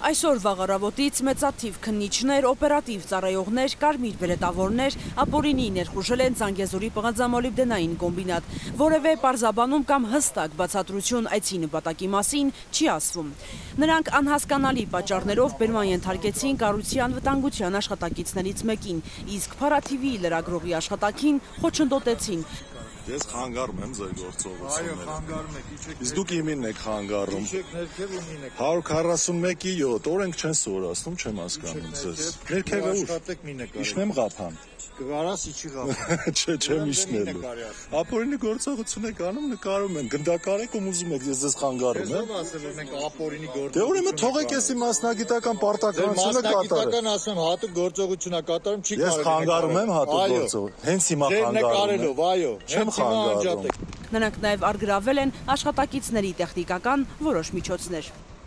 Այսօր առավոտից մեծաթիվ քննիչներ, օպերատիվ ծառայողներ, կարմիր բերետավորներ, ապօրինի ներխուժել են Զանգեզուրի պղնձամոլիբդենային կոմբինատ, որևէ պարզաբանում կամ հստակ բացատրություն այցի նպատակի մասին չի ասվում։ Նրանք անհասկանալի պատճառներով բերման ենթարկեցին կառույցի անվտանգության աշխատակիցներից մեկին, իսկ փառաթիվի լրագրողի աշխատակին խոչընդոտեցին։ Ես խանգարում եմ ձեր գործողությունները։ Այո, խանգարում եք, իջեք։ Իսկ դուք իմին եք խանգարում։ Իջեք ներքև ու մին եք։ 141-7 օրենք չեն սովորացնում, չեմ հասկանում ձեզ։ Ներքևը ուր։ Աշխատեք մին եք։ Իշնեմ ղափան։ Կարաս իջի ղափան։ Չէ, չեմ իշնելու։ Ապօրինի գործողություն եք անում, նկարում են, գնդակար եք ու ուզում եք ես ձեզ խանգարում եմ։ Ես ասել եմ մենք ապօրինի գործողություն։ Դե ուրեմն թողեք եսի մասնագիտական պարտականությունը կատարել։ Մասնագիտական ասեմ հատուկ գործողություն է կատարում, չի Ես խանգարում եմ հատուկ գործողություն։ Հենց հիմա խանգարում եմ։ Այո, չեմ խանգարում։ Նրանք նաև արգրավել են աշխատակիցների տեխնիկական որոշ միջոցներ։